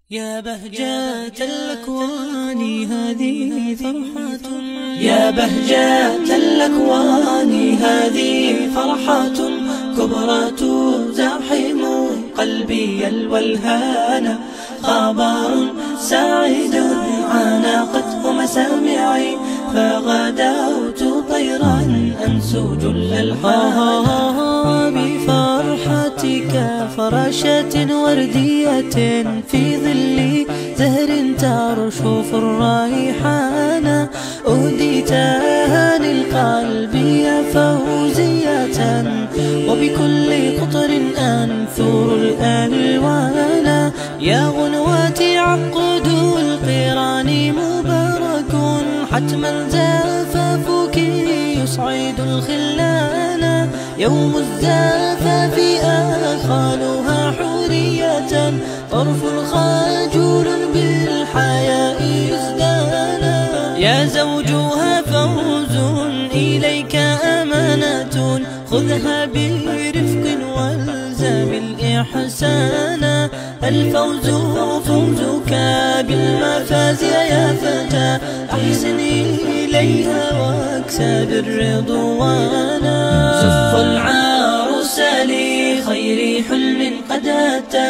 يا بهجة الأكوان هذه فرحة، يا بهجة الأكوان هذه فرحة كبرى تزاحم قلبي الولهان. خبر سعيد عانقته مسامعي، فغدوت طيرا أنسج الألحان. بفرحتك فراشة وردية في ظل زهر ترشف الريحان، أهديتها للقلب يا فوزية، وبكل قطر أنثر الألوان. يا غنواتي عقد القران مبارك، حتما زفافك يصعد الخلان. يوم الزفاف آخالها حورية، طرف خجول بالحياء يزدانا. يا زوجها فوز إليك أمانة، خذها برفق والزم الإحسان. الفوز فوزك بالمفازع يا فتى، أحسن إليها واكسب الرضوان. زف العروس لخير حلم قد أتى،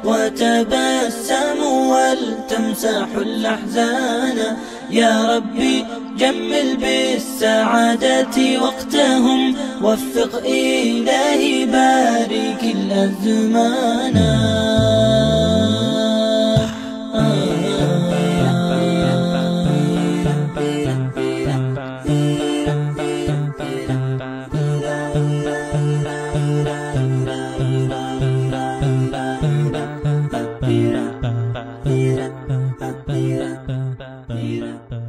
وتبسم ولتمسح الأحزان. يا ربي جمل بالسعادة وقتهم، وفق إلهي بارك الأزمان. Bira.